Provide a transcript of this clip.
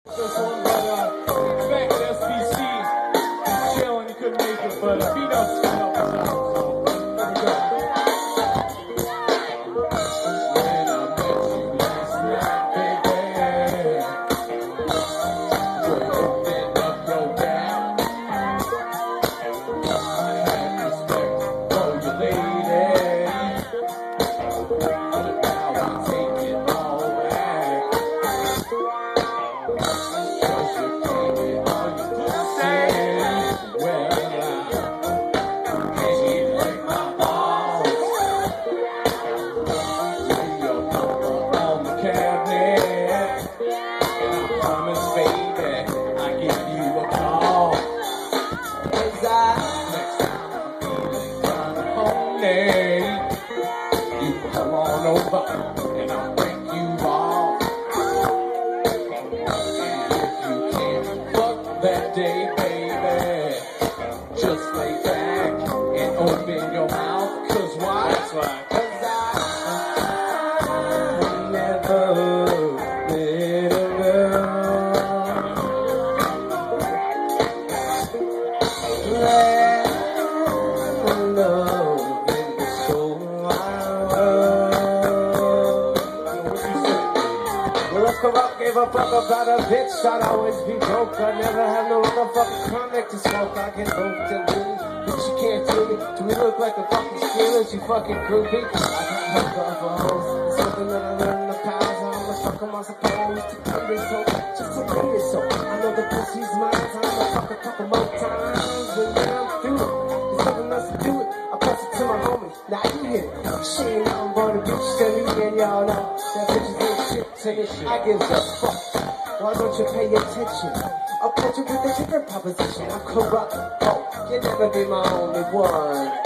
This one, but back at SBC, he's chilling, he couldn't make it, but he knows to help us out, so there we go. When I met you last night, baby, you opened up your gap. I had respect for your lady, but now we take it all back. You come on over and I'll break you off. And if you can't fuck that day, baby, just lay back and open your mouth. Cause why? That's right. Cause I never let a Come up, gave a fuck about a bitch. I'd always be broke. I never have no motherfucking chronic to smoke. I get broke to lose, but she can't do me. Do we look like a fucking stealer? She fucking groupie. I got hooked up for hoes. Something that I learned in the past. How the fuck am I supposed to do this so? Just to do this so. I know the pussy's mine. So I'm gonna fuck a couple more times. But when I'm through it, there's nothing else to do it. I pass it to my homie. Now you hit it. She ain't nothing but a bitch to me, and y'all know that bitch is I give a fuck. Why don't you pay attention? I'll put you with a different proposition. I'm corrupt. Oh, you'll never be my only one.